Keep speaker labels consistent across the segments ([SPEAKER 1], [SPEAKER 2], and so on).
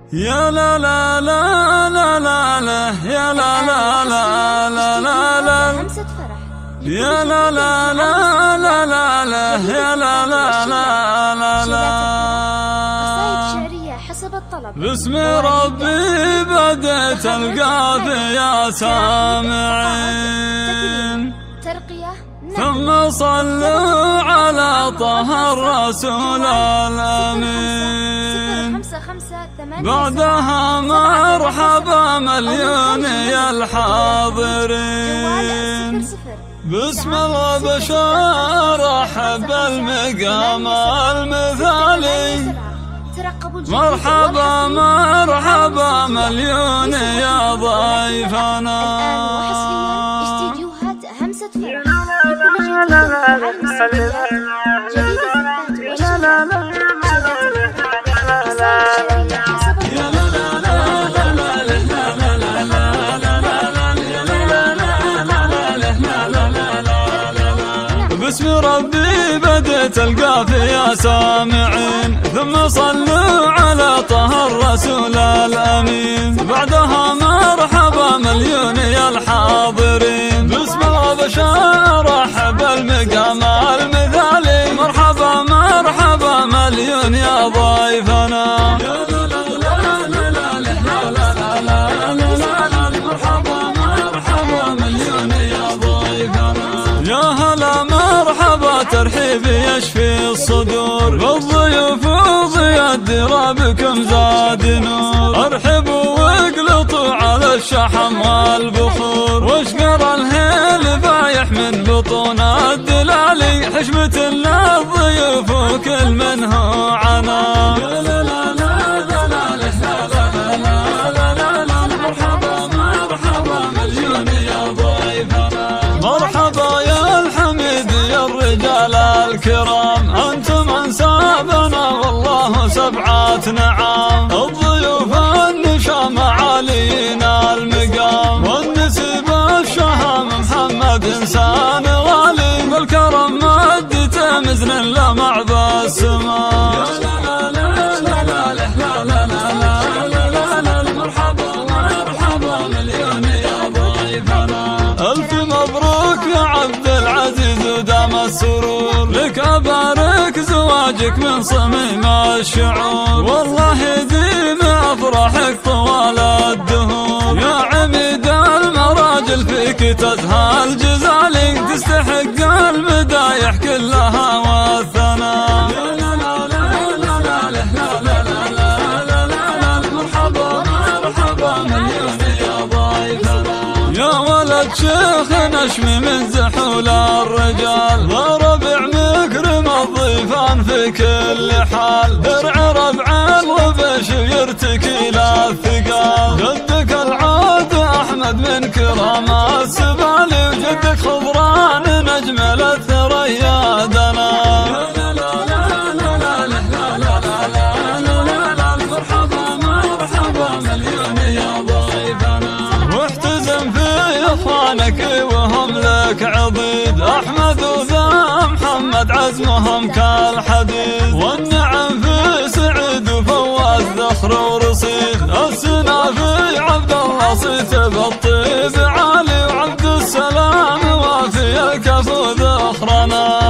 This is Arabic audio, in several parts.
[SPEAKER 1] يا لا لا لا لا لا لا يا لا لا لا لا لا لا
[SPEAKER 2] همسة فرح
[SPEAKER 1] يا لا لا لا لا لا لا يا لا لا لا لا لا
[SPEAKER 2] قصائد شعرية حسب الطلب.
[SPEAKER 1] باسم ربي بديت القافية سامعين
[SPEAKER 2] ترقية
[SPEAKER 1] ثم صلوا على طه الرسول الأمين بعدها مرحبا مليون يا الحاضرين باسم البشر أحب المقام المثالي مرحبا مرحبا مليون يا ضيفنا.
[SPEAKER 2] استديوهات همسة فرح
[SPEAKER 1] باسم ربي بديت القافية سامعين ثم صلوا على طه الرسول الأمين بعدها مرحبا مليون يا الحاضرين باسم البشر أحب المقام المثالي مرحبا مرحبا مليون يا ضيفنا. يا هلا مرحبا ترحيب يشفي الصدور بالضيوف وضياد ربكم زاد نور ارحبوا واقلطوا على الشحم والبخور واشقر الهيل بايح من بطون الدلالي حشمة للضيوف وكل من هو عنا. مرحبا يا الحميد يا الرجال الكرام انتم انسابنا والله سبعة نعام الضيوف النشام علينا المقام والنسب الشهم محمد انسان غالي والكرم مدته مزن لمع بالسماء. ألف مبروك يا عبد العزيز ودام السرور لك أبارك زواجك من صميم الشعور والله يديم أفراحك طوال الدهور يا عميد المراجل فيك تزهى الجزالي تستحق المدايح كلها والثناء. يا ولد شيخ نشمي من زحول الرجال وربع مكرم الضيفان في كل حال درع ربع الوبش ويرتكي للثقال جدك العود أحمد من كرام السبالي وجدك خضران نجم الثريا دنا. اخوانك وهم لك عضيد احمد وذا محمد عزمهم كالحديد والنعم في سعد وفواز ذخر ورصيد السنافي عبد الله صيت بالطيب علي وعبد السلام وافي الكفو ذخرنا.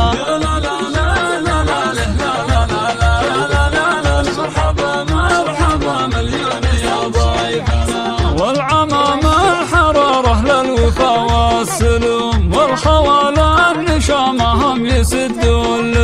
[SPEAKER 1] مرحبا مرحبا مليون يا ضيفنا والعمام الحرارة للوفا والسلوم والخوال النشامهم يسدون